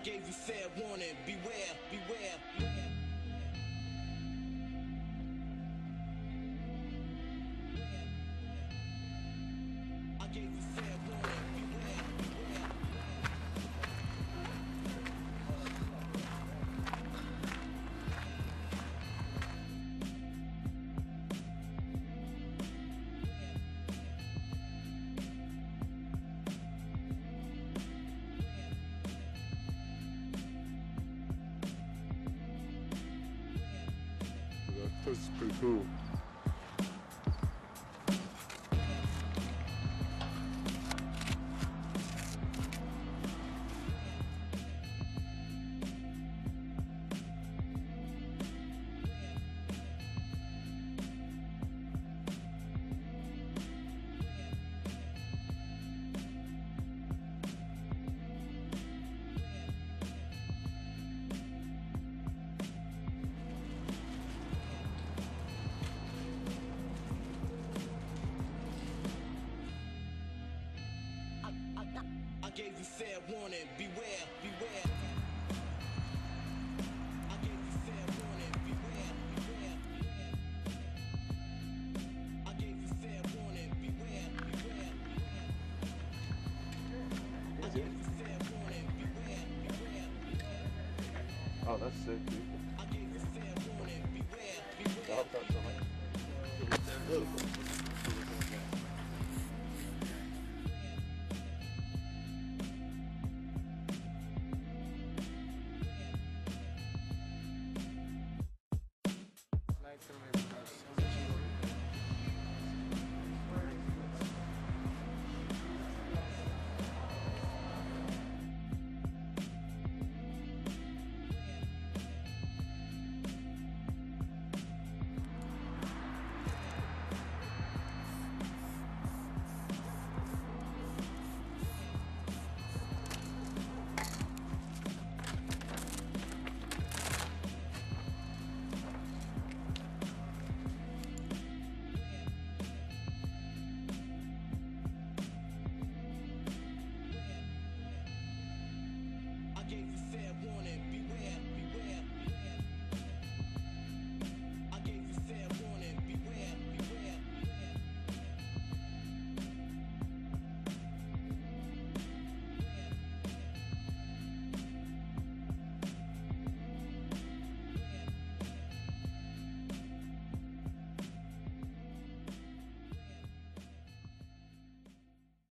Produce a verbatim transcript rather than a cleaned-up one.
gave you fair warning, beware, beware. I gave you fair warning, beware, beware. That's pretty cool. I gave you fair warning, beware, beware. I gave you fair warning, beware, beware. I gave you fair warning, beware, beware. I gave you fair warning, beware, beware. Oh, that's sick, dude. I gave you fair warning, beware, I hope beware. that's something.